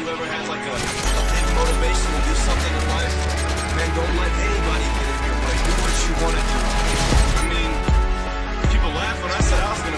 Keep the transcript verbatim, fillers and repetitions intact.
you ever had like a, a big motivation to do something in life, man, don't let anybody get in your way. Do what you want to do. I mean, people laugh when I said I was gonna